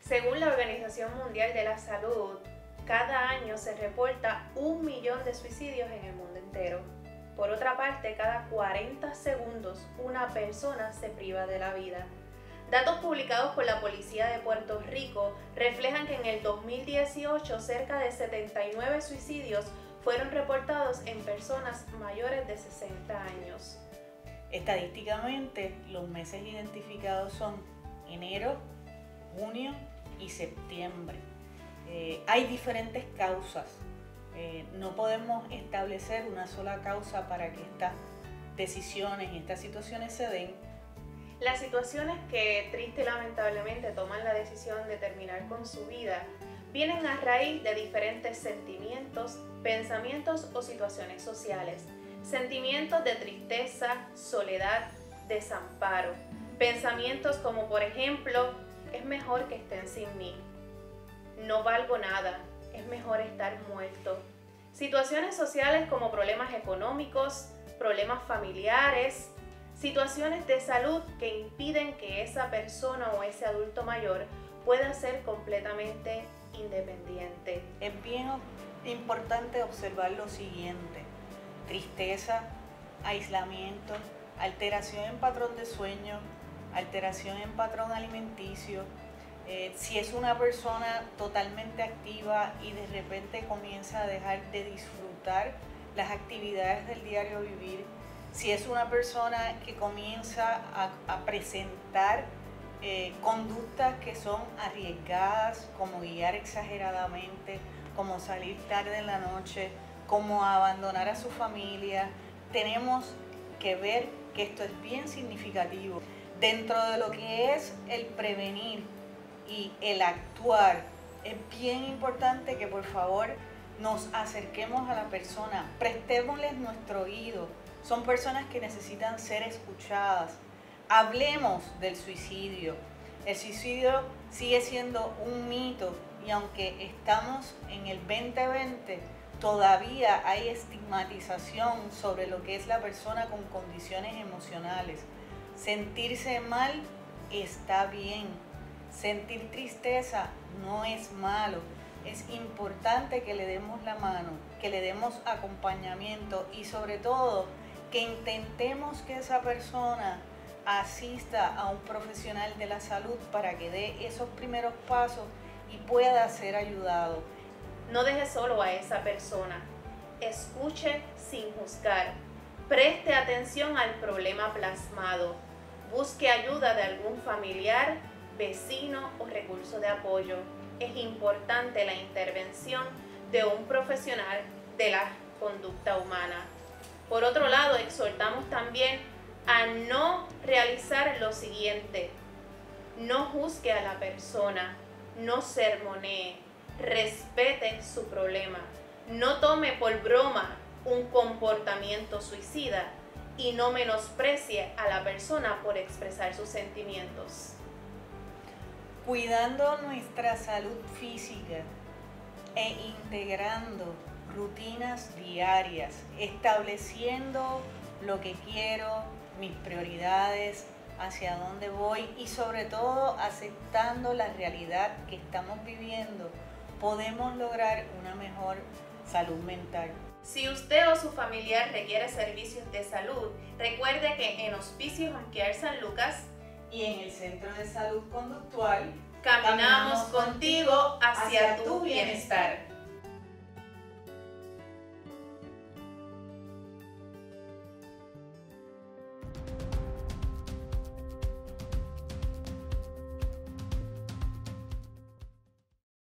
Según la Organización Mundial de la Salud, cada año se reporta 1 millón de suicidios en el mundo entero. Por otra parte, cada 40 segundos una persona se priva de la vida. Datos publicados por la Policía de Puerto Rico reflejan que en el 2018 cerca de 79 suicidios fueron reportados en personas mayores de 60 años. Estadísticamente, los meses identificados son enero, junio y septiembre. Hay diferentes causas. No podemos establecer una sola causa para que estas decisiones y estas situaciones se den. Las situaciones que triste y lamentablemente toman la decisión de terminar con su vida vienen a raíz de diferentes sentimientos, pensamientos o situaciones sociales. Sentimientos de tristeza, soledad, desamparo. Pensamientos como por ejemplo, es mejor que estén sin mí. No valgo nada, es mejor estar muerto. Situaciones sociales como problemas económicos, problemas familiares, situaciones de salud que impiden que esa persona o ese adulto mayor pueda ser completamente independiente. Es bien importante observar lo siguiente: tristeza, aislamiento, alteración en patrón de sueño, alteración en patrón alimenticio. Si es una persona totalmente activa y de repente comienza a dejar de disfrutar las actividades del diario vivir, si es una persona que comienza a presentar conductas que son arriesgadas, como guiar exageradamente, como salir tarde en la noche, como abandonar a su familia, tenemos que ver que esto es bien significativo. Dentro de lo que es el prevenir y el actuar, es bien importante que por favor nos acerquemos a la persona, prestémosles nuestro oído. Son personas que necesitan ser escuchadas. Hablemos del suicidio. El suicidio sigue siendo un mito y aunque estamos en el 2020, todavía hay estigmatización sobre lo que es la persona con condiciones emocionales. Sentirse mal está bien. Sentir tristeza no es malo. Es importante que le demos la mano, que le demos acompañamiento y sobre todo que intentemos que esa persona asista a un profesional de la salud para que dé esos primeros pasos y pueda ser ayudado. No deje solo a esa persona. Escuche sin juzgar. Preste atención al problema plasmado. Busque ayuda de algún familiar, vecino o recurso de apoyo. Es importante la intervención de un profesional de la conducta humana. Por otro lado, exhortamos también a no realizar lo siguiente: no juzgue a la persona, no sermonee, respete su problema, no tome por broma un comportamiento suicida y no menosprecie a la persona por expresar sus sentimientos. Cuidando nuestra salud física e integrando rutinas diarias, estableciendo lo que quiero, mis prioridades, hacia dónde voy y sobre todo aceptando la realidad que estamos viviendo, podemos lograr una mejor salud mental. Si usted o su familiar requiere servicios de salud, recuerde que en Hospicio Home Care San Lucas y en el Centro de Salud Conductual caminamos contigo hacia tu bienestar.